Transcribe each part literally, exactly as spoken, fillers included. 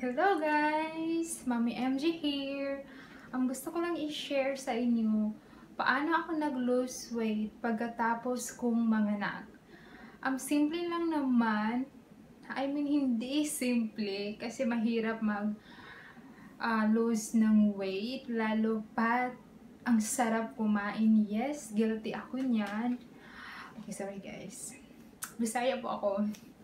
Hello guys! Mommy M J here. Ang gusto ko lang i-share sa inyo, paano ako nag-lose weight pagkatapos kong manganak. Ang simple lang naman, I mean hindi simple kasi mahirap mag uh, lose ng weight, lalo pat ang sarap kumain. Yes, guilty ako niyan. Okay, sorry guys. Bisaya po ako.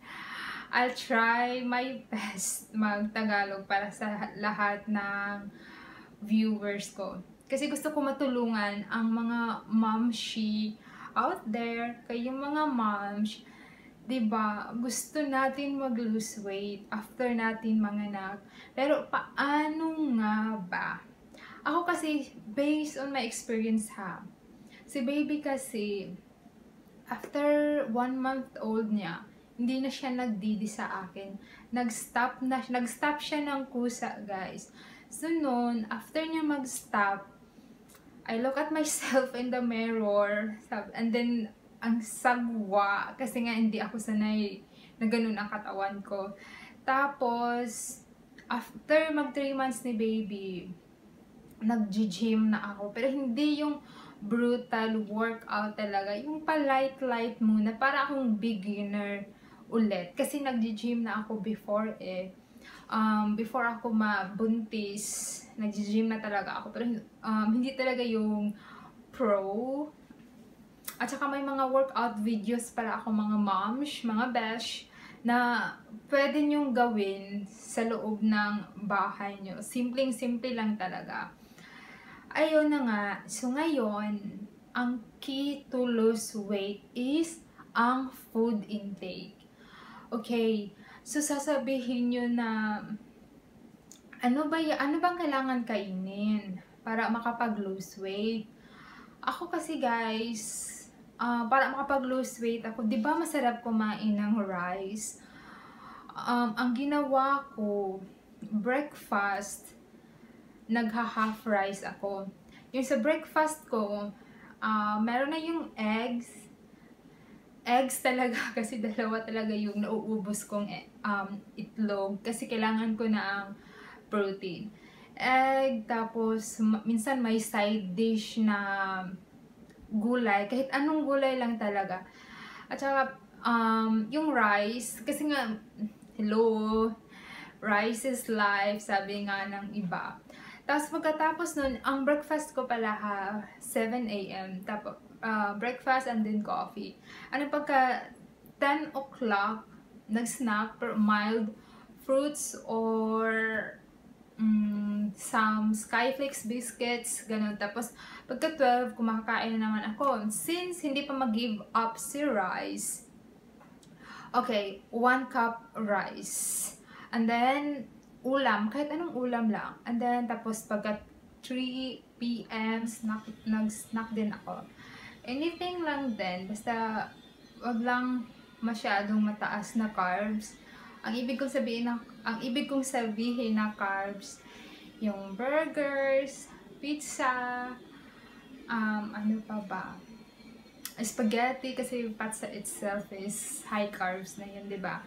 I'll try my best mag-Tagalog para sa lahat ng viewers ko. Kasi gusto ko matulungan ang mga momshi out there, kayong mga moms, diba, gusto natin mag-lose weight after natin manganak. Pero paano nga ba? Ako kasi, based on my experience ha, si baby kasi, after one month old niya, hindi na siya nagdidi sa akin. Nag-stop na, nag-stop siya ng kusa, guys. So, noon, after niya mag-stop, I look at myself in the mirror, and then, ang sagwa, kasi nga hindi ako sanay na ganun ang katawan ko. Tapos, after mag three months ni baby, nag-gym na ako. Pero hindi yung brutal workout talaga. Yung pa-light-light muna, para akong beginner ulit. Kasi nag-gym na ako before eh. Um, before ako mabuntis, nag-gym na talaga ako. Pero um, hindi talaga yung pro. At saka may mga workout videos para ako mga moms, mga besh, na pwede nyong gawin sa loob ng bahay nyo. Simpleng-simple lang talaga. Ayun na nga. So ngayon, ang key to lose weight is ang food intake. Okay, so sasabihin nyo na ano ba y ano bang kailangan kainin para makapag-lose weight? Ako kasi guys, uh, para makapag-lose weight ako, di ba masarap kumain ng rice? Um, ang ginawa ko, breakfast, nagha-half rice ako. Yung sa breakfast ko, uh, meron na yung eggs, eggs talaga kasi dalawa talaga yung nauubos kong um, itlog kasi kailangan ko na ang protein. Egg, tapos minsan may side dish na gulay, kahit anong gulay lang talaga. At saka um, yung rice, kasi nga, hello, rice is life, sabi nga ng iba. Tapos pagkatapos nun, ang breakfast ko pala ha, seven A M Tapos uh, breakfast and then coffee. Ano pagka ten o'clock, nag-snack per mild fruits or um, some Skyflakes biscuits, ganun. Tapos pagka twelve, kumakain na naman ako. Since hindi pa mag-give up si rice, okay, one cup rice. And then, ulam, kahit anong ulam lang. And then, tapos pagka three P M, snack, nag-snack din ako. Anything lang din, basta wag lang masyadong mataas na carbs. Ang ibig kong sabihin na, ang ibig kong sabihin na carbs, yung burgers, pizza, um, ano pa ba? Spaghetti, kasi pizza itself is high carbs na yun, di ba?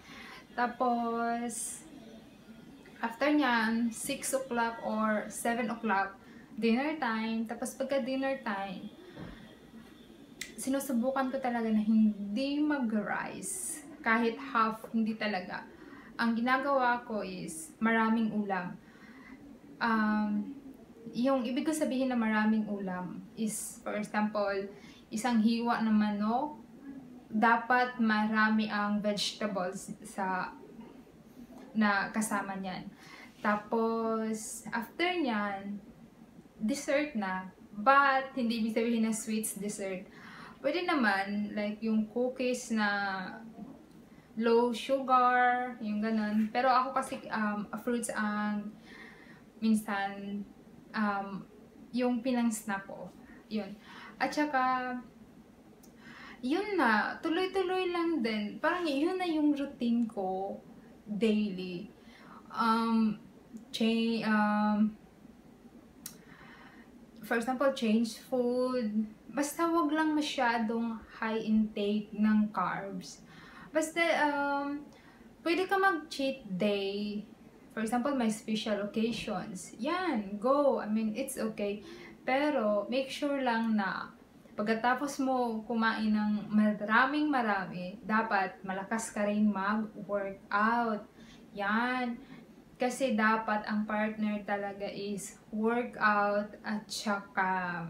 Tapos, after nyan, six o'clock or seven o'clock, dinner time. Tapos pagka dinner time, sinusubukan ko talaga na hindi mag-rice. Kahit half, hindi talaga. Ang ginagawa ko is maraming ulam. Um, yung ibig ko sabihin na maraming ulam is, for example, isang hiwa na manok, dapat marami ang vegetables sa na kasama niyan. Tapos, after niyan, dessert na. But, hindi ibig sabihin na sweets dessert. Pwede naman, like yung cookies na low sugar, yung ganun. Pero ako kasi, um, fruits ang minsan, um, yung pinang-snack ko. Yun. At saka, yun na, tuloy-tuloy lang din. Parang yun na yung routine ko daily. Um, change, um, for example, change food. Basta wag lang masyadong high intake ng carbs. Basta, um, pwede ka mag-cheat day For example, may special occasions. Yan, go. I mean, it's okay. Pero, make sure lang na pagkatapos mo kumain ng maraming marami, dapat malakas ka rin mag-workout. Yan. Kasi dapat ang partner talaga is workout at saka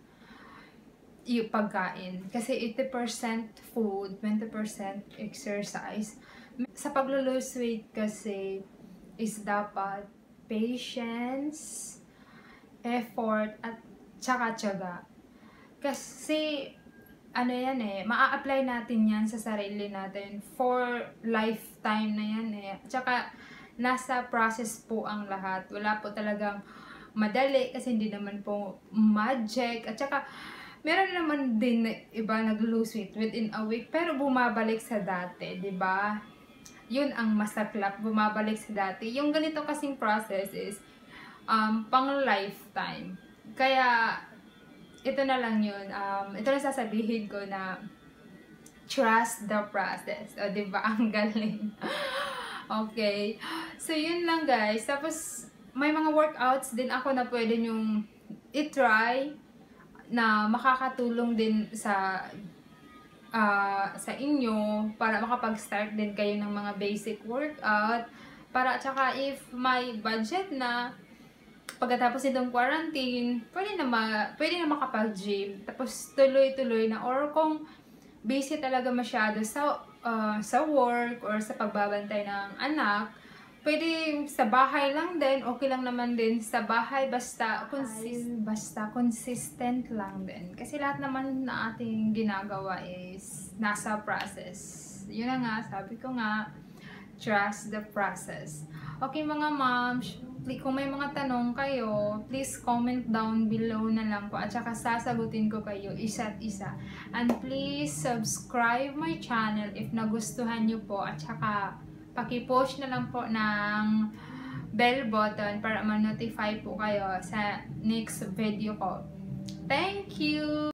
yung pagkain. Kasi eighty percent food, twenty percent exercise. Sa paglo-lose weight kasi is dapat patience, effort, at tsaka tiyaga. Kasi, ano yan eh, maa-apply natin yan sa sarili natin for lifetime na yan eh. Tsaka, nasa process po ang lahat. Wala po talagang madali kasi hindi naman po magic. At tsaka, meron naman din iba nag-lose weight within a week pero bumabalik sa dati, di ba? Yun ang masaklap, bumabalik sa dati. Yung ganito kasing process is um, pang lifetime. Kaya, ito na lang yun. Um, ito na sasabihin ko na trust the process. O, di ba? Ang galing. Okay. So, yun lang guys. Tapos, may mga workouts din ako na pwede nyong i-try na makakatulong din sa uh, sa inyo para makapag-start din kayo ng mga basic workout. Para tsaka if may budget na, pagkatapos itong quarantine, pwede na, ma, pwede na makapag-gym. Tapos tuloy-tuloy na. Or kung busy talaga masyado sa, uh, sa work or sa pagbabantay ng anak, pwede sa bahay lang din, okay lang naman din sa bahay, basta, consist, basta consistent lang din. Kasi lahat naman na ating ginagawa is nasa process. Yun na nga, sabi ko nga, trust the process. Okay mga moms, kung may mga tanong kayo, please comment down below na lang po at saka sasagutin ko kayo isa't isa. And please subscribe my channel if nagustuhan nyo po at saka paki-push na lang po ng bell button para ma-notify po kayo sa next video ko. Thank you!